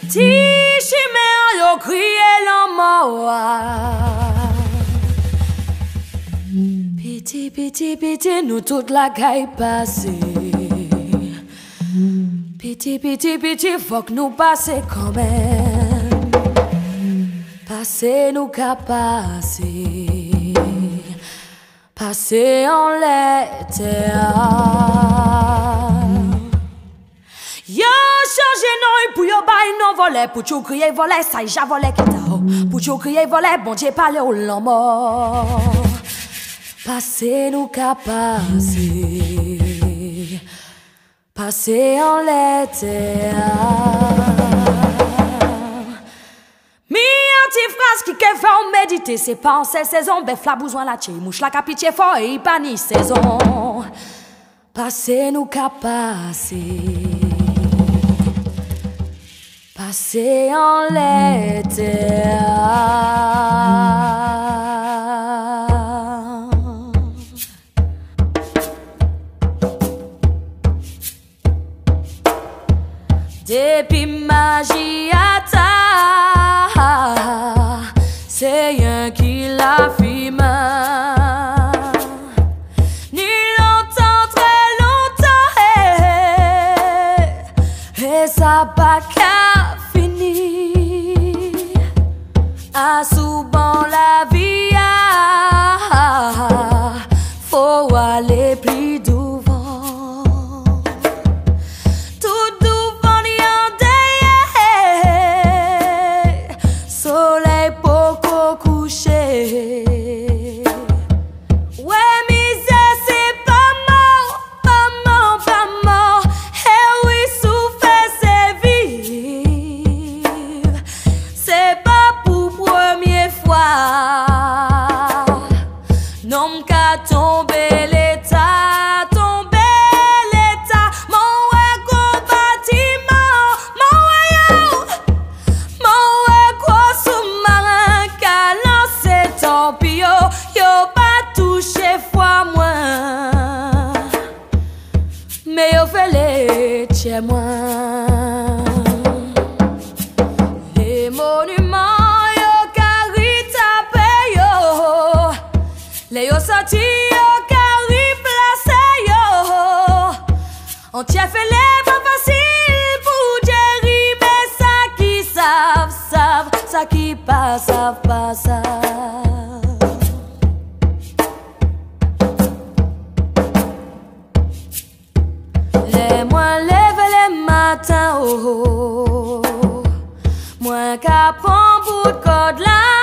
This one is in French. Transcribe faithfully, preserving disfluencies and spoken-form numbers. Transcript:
Ti chimère yo crié l'amour. Piti, piti, piti, nous toute la caille passée. Piti, piti, piti, faut que nous passer quand même. Passer nous qu'à passer. Passer en l'été. Yo changé non pour yo bail non voler pour tu crier voler ça y ja voler qui t'a pour tu crier voler bon Dieu parler au l'amour. Passer nous qu'à passer. Passer en l'été. Mi anti-phrase qui que fait méditer c'est pas en cette saison bef la besoin la tché mouche la capitié fort et pas ni saison. Passer nous qu'à passer. Passer en l'été. Depuis magie à ta, c'est rien qui la filme. Ni longtemps, très longtemps, et, et ça pas qu'à finir. À souvent la vie, faut aller plus doux. Chez moi, les monuments yo carry tapé yo, les yo sorti yo carry placé yo, on tient fait les pas facile pour gérer mais ça qui savent savent, ça qui pas savent pas savent. Les moins matin, oh, oh, moi qu'à prendre bout de code là.